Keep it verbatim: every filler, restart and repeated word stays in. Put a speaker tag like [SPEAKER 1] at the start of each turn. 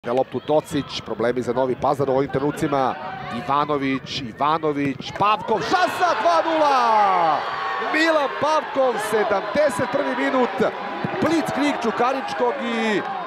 [SPEAKER 1] Na loptu Tocić, problemi za Novi Pazar u ovim trenucima. Ivanović, Ivanović, Pavkov, šansa dva nula! Milan Pavkov, sedamdeset prvi minut, blitzkrieg Čukaričkog i